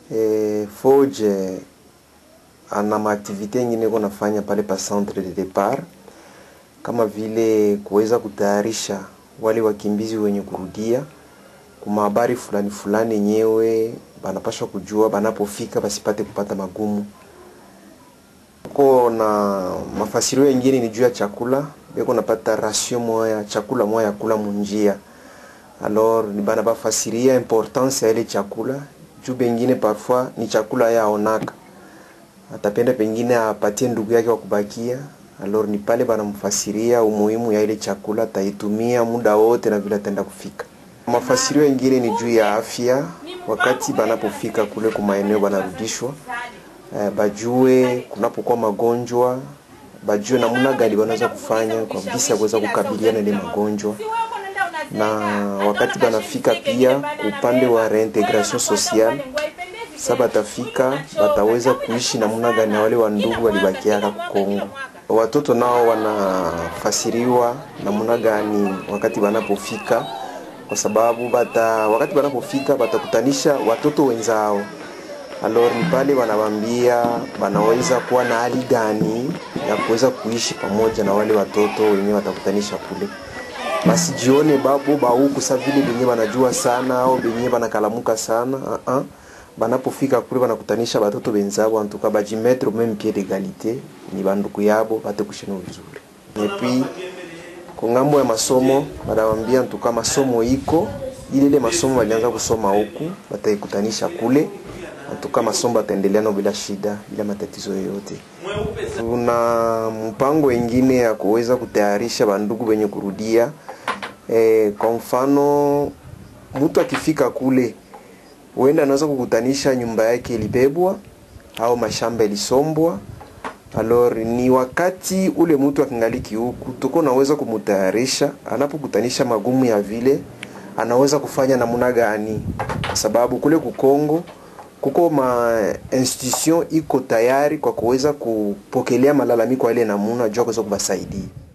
Foje ana maaktivite nyingine kunafanya pale pa centre de départ, kama vile kuweza kutayarisha wale wakimbizi wenye kurudia kuma habari fulani fulani yenyewe banapaswa kujua banapofika basipate kupata magumu. Na mafasirio mengine ni juu ya chakula, beko napata ration moya chakula moya kula munjia. Alors ni bana bafasiria importance ya ile chakula, juu bengine parfois ni chakula ya onaka, atapenda pengine apatie ndugu yake wa kubakia. Alors ni pale bana mfasiria umuhimu ya ile chakula, taitumia muda wote na vile ataenda kufika. Mafasirio mengine ni juu ya afya, wakati banapofika kule kwa maeneo banarudishwa, bajue kunapokuwa magonjwa, bajue namna gani wanaweza kufanya kwa jinsi ya kuweza kukabiliana na magonjwa. Na wakati banafika pia upande wa reintegration sociale, sasa batafika bataweza kuishi namna gani na wale wa ndugu walibakia kwa Kongo. Watoto nao wanafasiriwa namna gani wakati banapofika, kwa sababu wakati banapofika batakutanisha watoto wenzao. Alors ni pale wanawaambia banaweza kuwa na hali gani ya kuweza kuishi pamoja na wale watoto wenyewe watakutanisha kule. Basi jione babu ba huku sasa vile benye banajua sana au benye banakalamuka sana. Banapofika kule banakutanisha watoto wenzao, antuka bajimettre même pied d'égalité, ni banduku yabo bate kushina vizuri. Et puis kungambo ya masomo banawaambia antuka masomo iko ile masomo walianza kusoma huku bataikutanisha kule, antuka masomo bataendelea no bila shida, bila matatizo yoyote. Tuna mpango wengine ya kuweza kutayarisha bandugu wenye kurudia. Kwa mfano mtu akifika kule huenda anaweza kukutanisha nyumba yake ilibebwa au mashamba ilisombwa. Alors ni wakati ule mtu akingaliki huku tuko naweza kumutayarisha anapokutanisha magumu ya vile anaweza kufanya namna gani, sababu kule ku Kongo kuko ma institution iko tayari kwa kuweza kupokelea malalamiko yale namuna jua kuweza kubasaidia.